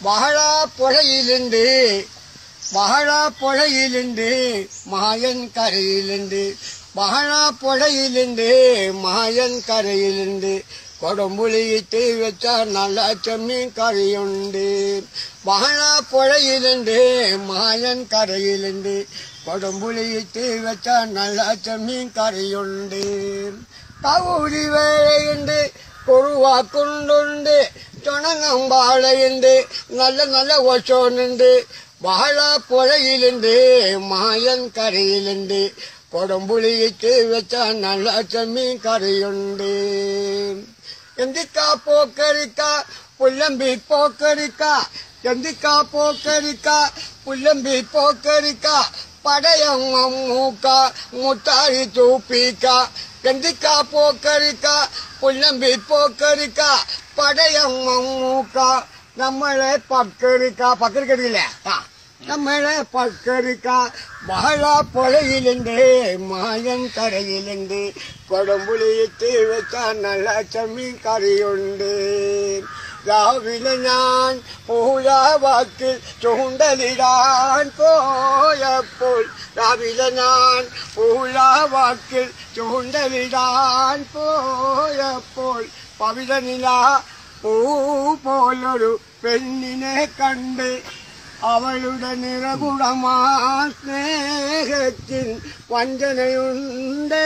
വാഴപ്പുഴയിലുണ്ട് വാഴപ്പുഴയിലുണ്ട് മായൻ കരയിലുണ്ട് വാഴപ്പുഴയിലുണ്ട് മായൻ കരയിലുണ്ട് കൊടംപുളിയിട്ട് വെച്ച നല്ല ചെമ്മീൻ കറിയുണ്ട് വാഴപ്പുഴയിലുണ്ട് മായൻ കരയിലുണ്ട് കൊടംപുളിയിട്ട് വെച്ച നല്ല ചെമ്മീൻ കറിയുണ്ട് കൗരി വേളയുണ്ട് കുറുവാക്കുണ്ടുണ്ട് ചുണങ്ങമ്പാളയുണ്ട് നല്ല നല്ല വശോനുണ്ട് വാഴപ്പുഴയിലുണ്ട് മായൻ കരയിലുണ്ട് കൊടംപുളിയിട്ട് വെച്ച നല്ല ചെമ്മീൻ കറിയുണ്ട് എന്തിക്കാ പോക്കരിക്ക പുല്ലമ്പി പോക്കരിക്ക എന്തിക്കാ പോക്കരിക്ക പുല്ലമ്പി പോക്കരിക്ക പടയം മൂക്ക മുത്താരി തൂപ്പിക്ക എന്തിക്കാ പോക്കരിക്ക പുല്ലമ്പി പോക്കരിക്ക പടയം മൂക്ക നമ്മളെ പക്കരിക്കില്ലേ നമ്മളെ പക്കരിക്ക വാഴപ്പുഴയിലുണ്ട് മായൻ കരയിലുണ്ട് കൊടംപുളിയിട്ട് വെച്ച നല്ല ചെമ്മീൻ കറിയുണ്ട് രാവിലെ ഞാൻ പൂഴാവാക്കിൽ ചൂണ്ടലിടാൻ പോയപ്പോൾ രാവിലെ ഞാൻ പൂഴാവാക്കിൽ ചൂണ്ടലിടാൻ പോയപ്പോൾ പവിഴനില പൂ പോലൊരു പെണ്ണിനെ കണ്ട് അവളുടെ നിറകുടമാ സ്നേഹത്തിൽ വഞ്ചനയുണ്ട്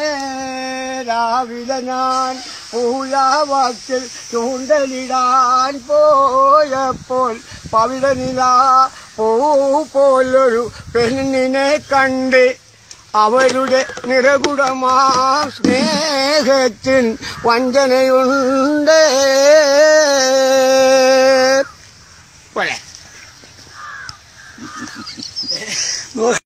രാവിലെ ഞാൻ പൂഴാവാക്കിൽ ചൂണ്ടലിടാൻ പോയപ്പോൾ പവിഴനില പൂ പോലൊരു പെണ്ണിനെ കണ്ട് അവരുടെ നിറകുടമാ സ്നേഹത്തിൽ വഞ്ചനയുണ്ട് പോലെ